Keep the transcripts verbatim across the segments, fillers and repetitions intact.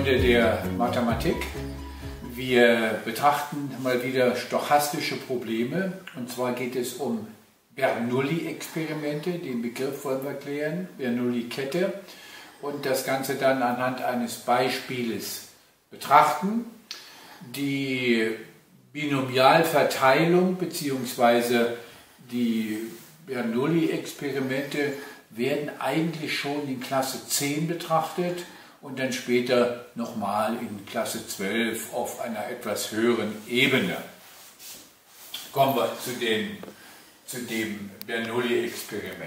Freunde der Mathematik. Wir betrachten mal wieder stochastische Probleme, und zwar geht es um Bernoulli-Experimente, den Begriff wollen wir klären, Bernoulli-Kette, und das Ganze dann anhand eines Beispieles betrachten. Die Binomialverteilung bzw. die Bernoulli-Experimente werden eigentlich schon in Klasse zehn betrachtet und dann später nochmal in Klasse zwölf auf einer etwas höheren Ebene. Kommen wir zu, den, zu dem Bernoulli-Experiment.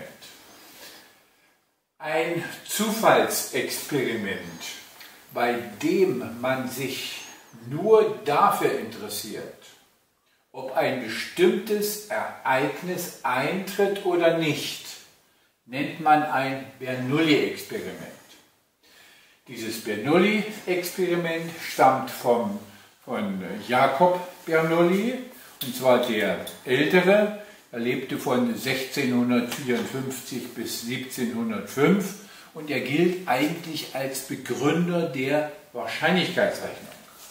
Ein Zufallsexperiment, bei dem man sich nur dafür interessiert, ob ein bestimmtes Ereignis eintritt oder nicht, nennt man ein Bernoulli-Experiment. Dieses Bernoulli-Experiment stammt vom, von Jacob Bernoulli, und zwar der Ältere. Er lebte von sechzehnhundertvierundfünfzig bis siebzehnhundertfünf und er gilt eigentlich als Begründer der Wahrscheinlichkeitsrechnung.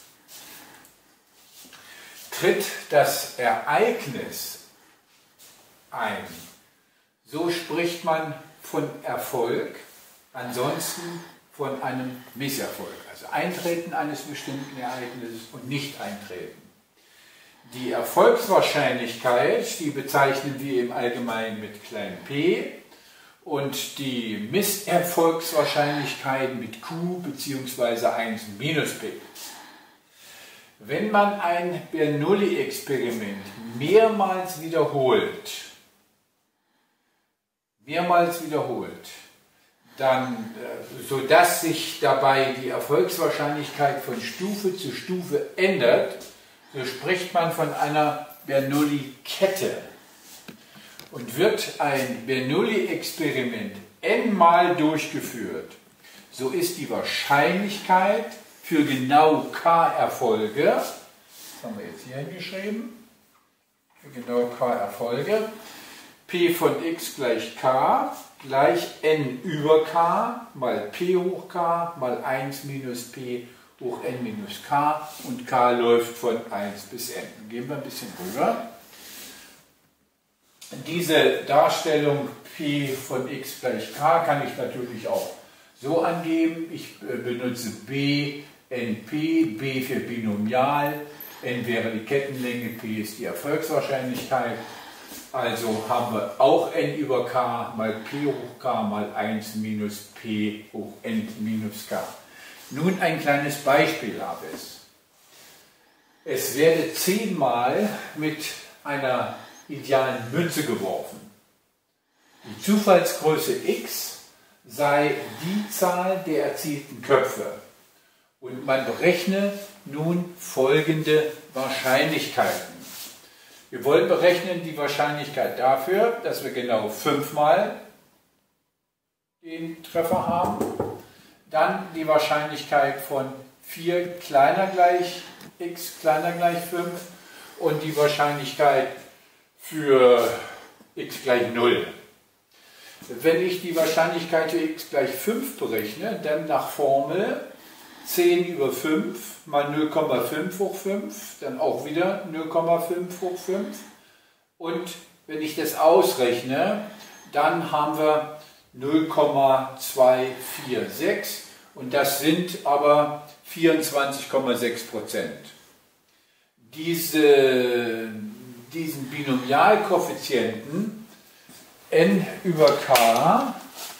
Tritt das Ereignis ein, so spricht man von Erfolg, ansonsten von einem Misserfolg, also Eintreten eines bestimmten Ereignisses und Nicht-Eintreten. Die Erfolgswahrscheinlichkeit, die bezeichnen wir im Allgemeinen mit klein p, und die Misserfolgswahrscheinlichkeit mit q bzw. eins minus p. Wenn man ein Bernoulli-Experiment mehrmals wiederholt, mehrmals wiederholt, dann, sodass sich dabei die Erfolgswahrscheinlichkeit von Stufe zu Stufe ändert, so spricht man von einer Bernoulli-Kette. Und wird ein Bernoulli-Experiment n-mal durchgeführt, so ist die Wahrscheinlichkeit für genau k Erfolge, das haben wir jetzt hier hingeschrieben, für genau k Erfolge, p von x gleich k gleich n über k mal p hoch k mal eins minus p hoch n minus k, und k läuft von eins bis n. Dann gehen wir ein bisschen rüber. Diese Darstellung p von x gleich k kann ich natürlich auch so angeben. Ich benutze b, np, b für Binomial, n wäre die Kettenlänge, p ist die Erfolgswahrscheinlichkeit. Also haben wir auch n über k mal p hoch k mal eins minus p hoch n minus k. Nun ein kleines Beispiel habe es. Es werde zehnmal mit einer idealen Münze geworfen. Die Zufallsgröße x sei die Zahl der erzielten Köpfe. Und man berechne nun folgende Wahrscheinlichkeiten. Wir wollen berechnen die Wahrscheinlichkeit dafür, dass wir genau fünfmal den Treffer haben. Dann die Wahrscheinlichkeit von vier kleiner gleich x kleiner gleich fünf und die Wahrscheinlichkeit für x gleich null. Wenn ich die Wahrscheinlichkeit für x gleich fünf berechne, dann nach Formel zehn über fünf mal null Komma fünf hoch fünf, dann auch wieder null Komma fünf hoch fünf. Und wenn ich das ausrechne, dann haben wir null Komma zweihundertsechsundvierzig, und das sind aber vierundzwanzig Komma sechs Prozent. Diese, diesen Binomialkoeffizienten n über k,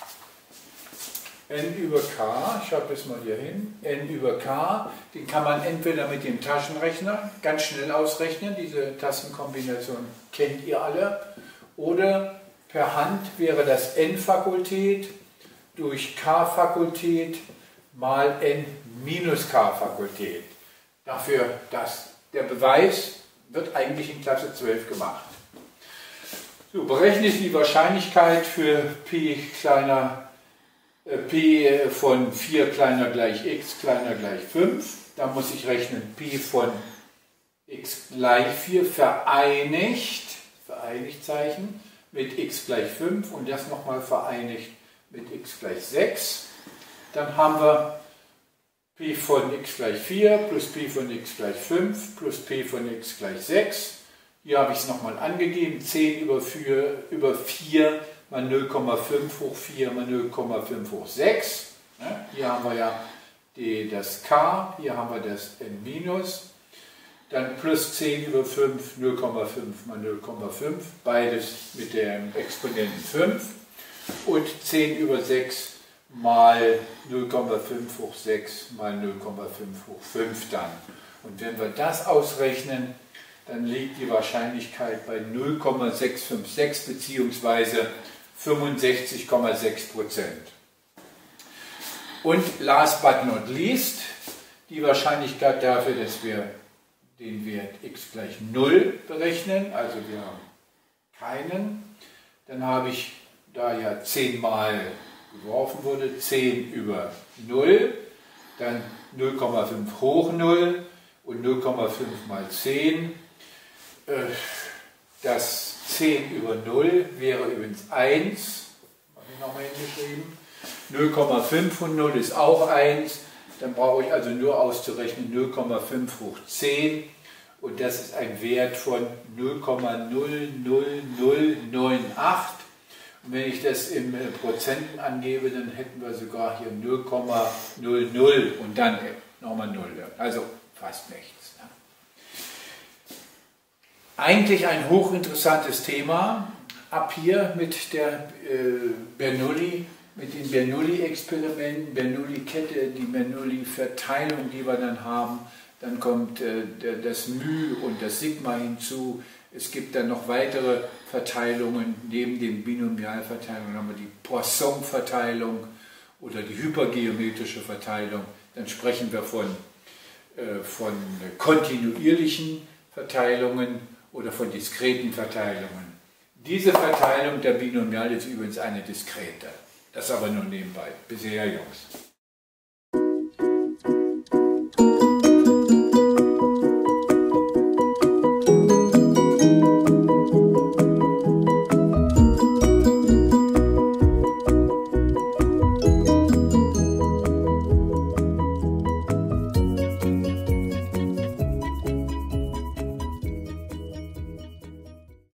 n über k, ich schreibe es mal hier hin, n über k, den kann man entweder mit dem Taschenrechner ganz schnell ausrechnen, diese Tastenkombination kennt ihr alle, oder per Hand wäre das n-Fakultät durch k-Fakultät mal n minus k-Fakultät. Dafür, dass der Beweis wird eigentlich in Klasse zwölf gemacht. So, berechne ich die Wahrscheinlichkeit für p kleiner äh, p von vier kleiner gleich x kleiner gleich fünf. Da muss ich rechnen p von x gleich vier vereinigt, vereinigt Zeichen, mit x gleich fünf und das nochmal vereinigt mit x gleich sechs. Dann haben wir P von x gleich vier plus P von x gleich fünf plus P von x gleich sechs. Hier habe ich es nochmal angegeben, zehn über vier, über vier mal null Komma fünf hoch vier mal null Komma fünf hoch sechs. Hier haben wir ja die, das k, hier haben wir das n minus. Dann plus zehn über fünf, null Komma fünf mal null Komma fünf, beides mit dem Exponenten fünf. Und zehn über sechs mal null Komma fünf hoch sechs mal null Komma fünf hoch fünf dann. Und wenn wir das ausrechnen, dann liegt die Wahrscheinlichkeit bei null Komma sechs fünf sechs bzw. fünfundsechzig Komma sechs Prozent. Und last but not least, die Wahrscheinlichkeit dafür, dass wir den Wert x gleich null berechnen, also wir haben keinen, dann habe ich, da ja zehn mal geworfen wurde, zehn über null, dann null Komma fünf hoch null und null Komma fünf mal zehn. Das zehn über null wäre übrigens eins, habe ich nochmal hingeschrieben. null Komma fünf von null ist auch eins, dann brauche ich also nur auszurechnen null Komma fünf hoch zehn und das ist ein Wert von null Komma null null null neun acht. Und wenn ich das in Prozenten angebe, dann hätten wir sogar hier null Komma null null und dann nochmal null, also fast nichts. Eigentlich ein hochinteressantes Thema, ab hier mit der äh, Bernoulli, mit den Bernoulli-Experimenten, Bernoulli-Kette, die Bernoulli-Verteilung, die wir dann haben, dann kommt äh, der, das μ und das Sigma hinzu, es gibt dann noch weitere Verteilungen, neben den Binomialverteilungen haben wir die Poisson-Verteilung oder die hypergeometrische Verteilung, dann sprechen wir von, äh, von kontinuierlichen Verteilungen oder von diskreten Verteilungen. Diese Verteilung der Binomiale ist übrigens eine diskrete. Das aber nur nebenbei. Bis hierher, Jungs.